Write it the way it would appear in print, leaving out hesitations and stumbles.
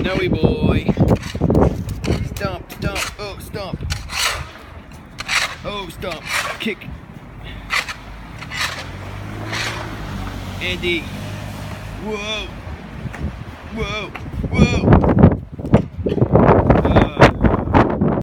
Snowy boy. Stomp, stomp, oh, stomp. Oh, stomp, kick. Andy. Whoa. Whoa. Whoa.